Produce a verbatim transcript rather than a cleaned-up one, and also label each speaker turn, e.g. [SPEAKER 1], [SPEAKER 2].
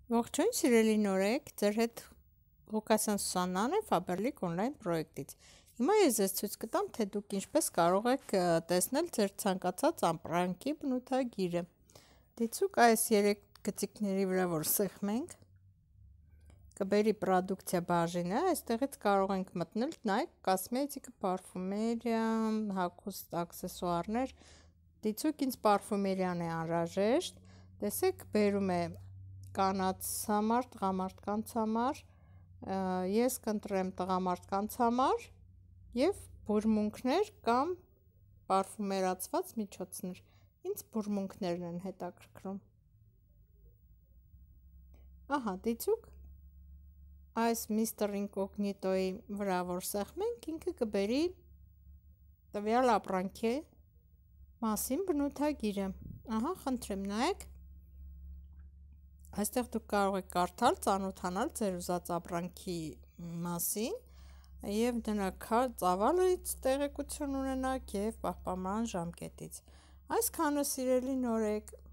[SPEAKER 1] Ողջույն, սիրելի նորեկ, ձեր հետ Ղուկասյան Սուսաննան է Faberlic on-line պրոյեկտից։ Հիմա ես ձեզ ցույց կտամ, թե դուք ինչպես կարող եք տեսնել ձեր ցանկացած ապրանքի բնութագիրը։ Դիցուք այս երեք գծիկների վրա, որ սեղմենք, կբերի պրոդուկցիա բաժինը, այստեղից կարող ենք մտնել, նայեք, կոսմետիկա, պարֆումերիա, հագուստ, աքսեսուարներ։ Դիցուք ինձ պարֆումերիան է անհրաժեշտ։ Տեսեք, բերում է կանանց համար, տղամարդկանց համար, ես կընտրեմ տղամարդկանց համար և բուրմունքներ կամ պարֆումերացված միջոցներ։ Ինձ բուրմունքներն են հետաքրքրում։ Ահա, դիցուք, այս միստր Ինկոգնիտոյի վրա որ սեղմենք, ինքը կբերի տվյալ ապրանքի մասին բնութագիրը։ Ահա, խնդրեմ, նայեք։ Այստեղ դուք կարող եք կարդալ, ծանոթանալ ձեր ուզած ապրանքի մասին և նրա ծավալից տեղեկություն ունենաք և պահպանման ժամկետից։ Այսքանը, սիրելի նորեկ։